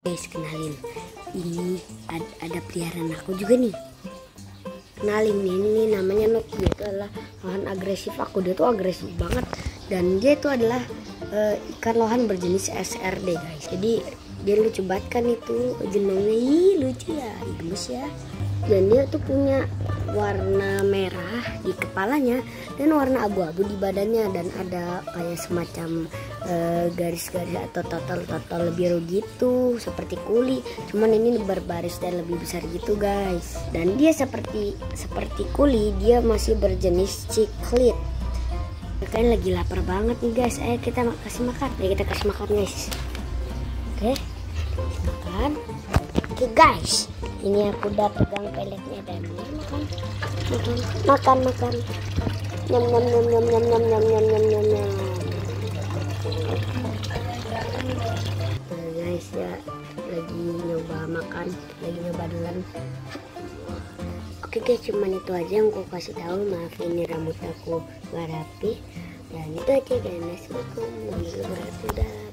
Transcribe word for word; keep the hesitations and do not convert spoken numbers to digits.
Guys, kenalin, ini ada, ada peliharaan aku juga nih. Kenalin nih, ini namanya Nok. Dia itu adalah lohan agresif aku. Dia tuh agresif banget dan dia itu adalah uh, ikan lohan berjenis S R D guys. Jadi dia lucu banget kan, itu jenongnya. Ih, lucu ya, gemes ya. Dan dia tuh punya warna merah di kepalanya dan warna abu-abu di badannya, dan ada kayak semacam garis-garis uh, atau total-total biru gitu seperti kuli, cuman ini berbaris dan lebih besar gitu guys. Dan dia seperti seperti kuli, dia masih berjenis ciklit. Kalian lagi lapar banget nih guys, ayo kita kasih makan. Ayo kita kasih makan guys. Oke, makan. Oke guys, ini aku udah pegang peletnya dan makan, makan, makan, makan. Nyam nyam nyam nyam nyam nyam nyam nyam nyam nyam nyam. Nah guys ya, lagi nyoba makan, lagi nyoba duluan. Oke guys, cuman itu aja yang aku kasih tahu. Maaf ini rambut aku gak rapi. Dan itu aja guys. Assalamualaikum warahmatullahi wabarakatuh.